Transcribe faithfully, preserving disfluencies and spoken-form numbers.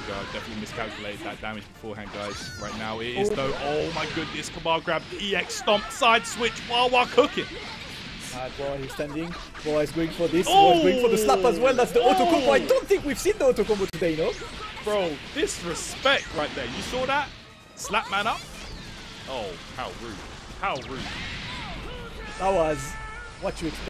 we go. Definitely miscalculated that damage beforehand, guys. Right now it is though. Oh my goodness. Kamal grabbed E X stomp, side switch while while cooking. Alright, Boa, he's standing. Boa is going for this. Boa is going for the slap as well. That's the Oh. auto combo. I don't think we've seen the auto combo today, no? Bro, disrespect right there. You saw that? Slap man up. Oh, how rude. How rude. That was what you expect.